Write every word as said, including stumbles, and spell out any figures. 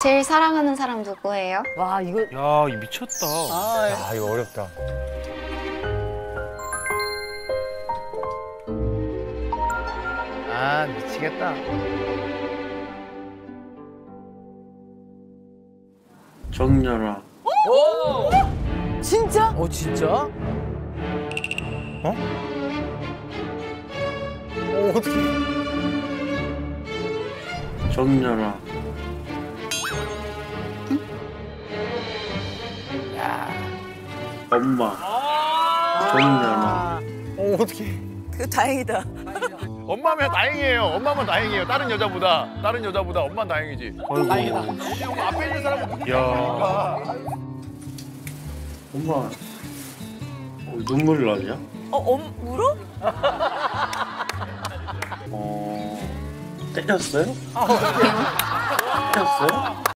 제일 사랑하는 사람 누구예요? 와 이거 야, 이 미쳤다. 아, 아 이거 어렵다. 아, 미치겠다. 정렬아. 진짜? 어 진짜? 어? 어 어떻게? 정렬아. 엄마. 정렬아. 어 어떻게? 그 다행이다. 엄마면 다행이에요. 엄마면 다행이에요. 다른 여자보다. 다른 여자보다 엄마는 다행이지. 아이고. 앞에 있는 사람은 누구? 야. 엄마. 어, 눈물 나냐? 어, 엄 울어? 어. 때렸어요? 때렸어요?